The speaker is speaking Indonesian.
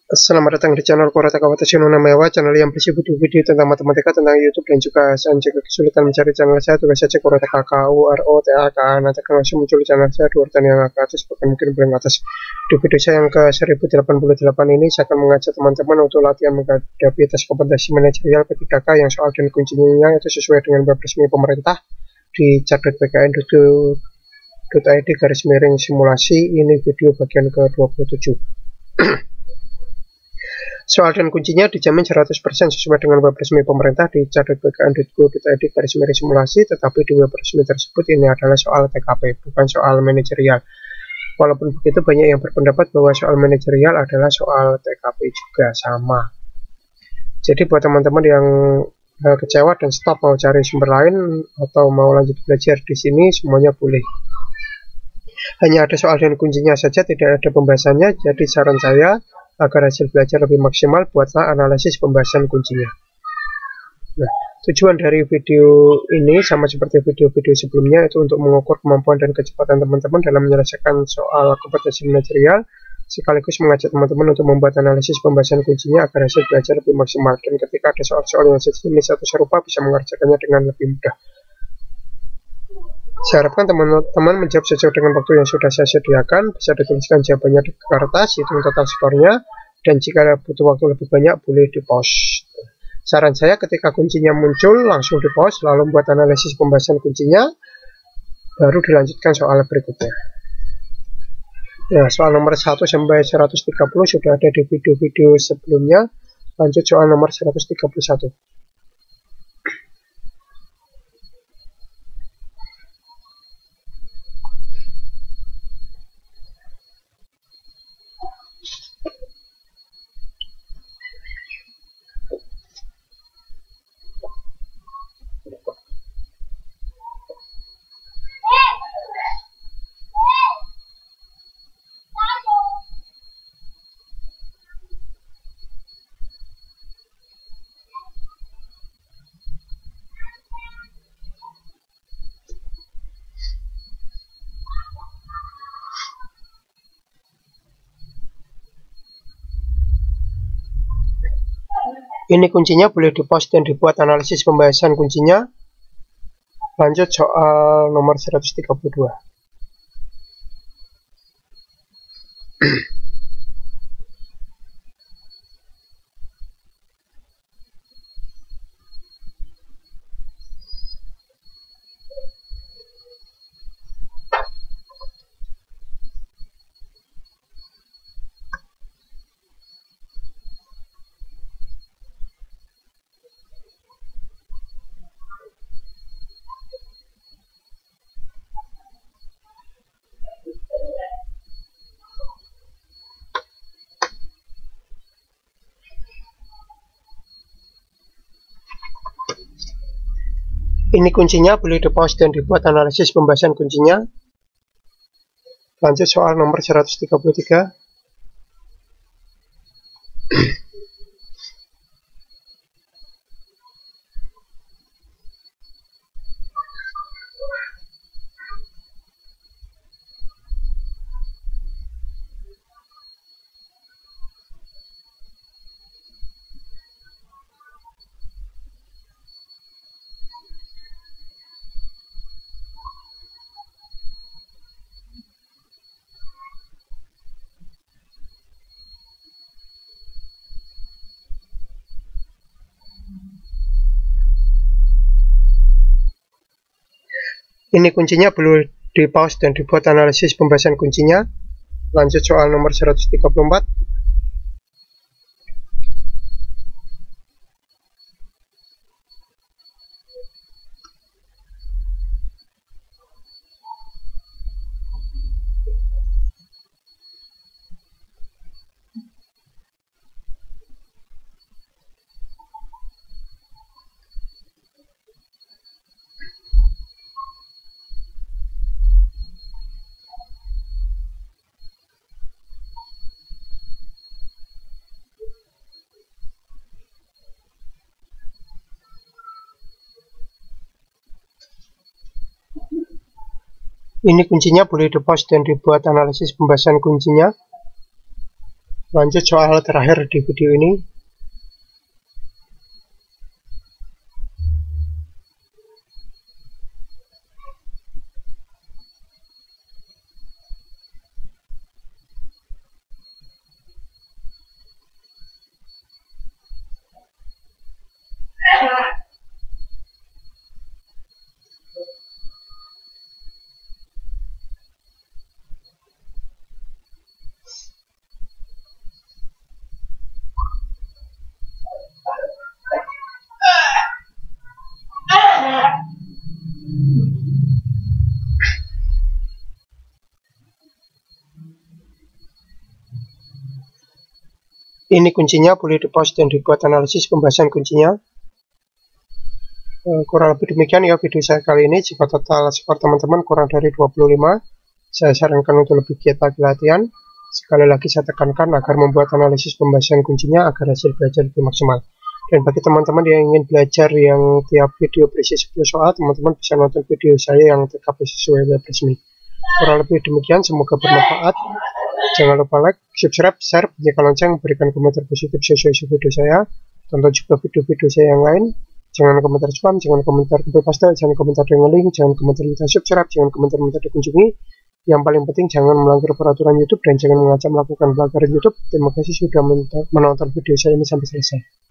Selamat datang di channel Kurata Kawatashi no Namaewa, channel yang berisi video-video tentang matematika, tentang YouTube, dan juga jika kesulitan mencari channel saya, tulis saja Kurata KKUROTAK. Nanti akan langsung muncul channel saya di urutan yang ke atas, bahkan mungkin paling atas. Di video saya yang ke 1088 ini, saya akan mengajak teman-teman untuk latihan menghadapi tes kompetensi manajerial P3K yang soal dan kuncinya itu sesuai dengan web resmi pemerintah di chat.bkn.id/simulasi. Ini video bagian ke-27. Soal dan kuncinya dijamin 100% sesuai dengan web resmi pemerintah di chat.bkn.go.id/simulasi, tetapi di web resmi tersebut ini adalah soal TKP, bukan soal manajerial. Walaupun begitu, banyak yang berpendapat bahwa soal manajerial adalah soal TKP juga sama. Jadi buat teman-teman yang kecewa dan stop mau cari sumber lain atau mau lanjut belajar di sini, semuanya boleh. Hanya ada soal dan kuncinya saja, tidak ada pembahasannya. Jadi saran saya, agar hasil belajar lebih maksimal, buatlah analisis pembahasan kuncinya. Nah, tujuan dari video ini sama seperti video-video sebelumnya, itu untuk mengukur kemampuan dan kecepatan teman-teman dalam menyelesaikan soal kompetensi manajerial, sekaligus mengajak teman-teman untuk membuat analisis pembahasan kuncinya agar hasil belajar lebih maksimal, dan ketika ada soal-soal yang sejenis atau serupa bisa mengerjakannya dengan lebih mudah. Saya harapkan teman-teman menjawab sesuai dengan waktu yang sudah saya sediakan. Bisa dituliskan jawabannya di kertas, hitung total skornya, dan jika butuh waktu lebih banyak boleh di pause. Saran saya, ketika kuncinya muncul langsung di pause, lalu buat analisis pembahasan kuncinya, baru dilanjutkan soal berikutnya. Nah, soal nomor 1 sampai 130 sudah ada di video-video sebelumnya. Lanjut soal nomor 131. Ini kuncinya, boleh di-pause dan dibuat analisis pembahasan kuncinya. Lanjut soal nomor 132. Ini kuncinya, boleh di-pause dan dibuat analisis pembahasan kuncinya. Lanjut soal nomor 133. Ini kuncinya, boleh di-pause dan dibuat analisis pembahasan kuncinya. Lanjut soal nomor 134. Ini kuncinya, boleh di-pause dan dibuat analisis pembahasan kuncinya. Lanjut soal terakhir di video ini. Ini kuncinya, boleh di-pause dan dibuat analisis pembahasan kuncinya. Kurang lebih demikian ya video saya kali ini. Jika total skor teman-teman kurang dari 25, saya sarankan untuk lebih giat lagi latihan. Sekali lagi saya tekankan agar membuat analisis pembahasan kuncinya agar hasil belajar lebih maksimal. Dan bagi teman-teman yang ingin belajar yang tiap video berisi 10 soal, teman-teman bisa nonton video saya yang TKP sesuai web resmi. Kurang lebih demikian, semoga bermanfaat. Jangan lupa like, subscribe, share, bunyikan lonceng, berikan komentar positif sesuai video saya. Tonton juga video-video saya yang lain. Jangan komentar spam, jangan komentar copy paste, jangan komentar dengan link, jangan komentar minta subscribe, jangan komentar minta dikunjungi. Yang paling penting jangan melanggar peraturan YouTube dan jangan mengajak melakukan pelanggaran YouTube. Terima kasih sudah menonton video saya ini sampai selesai.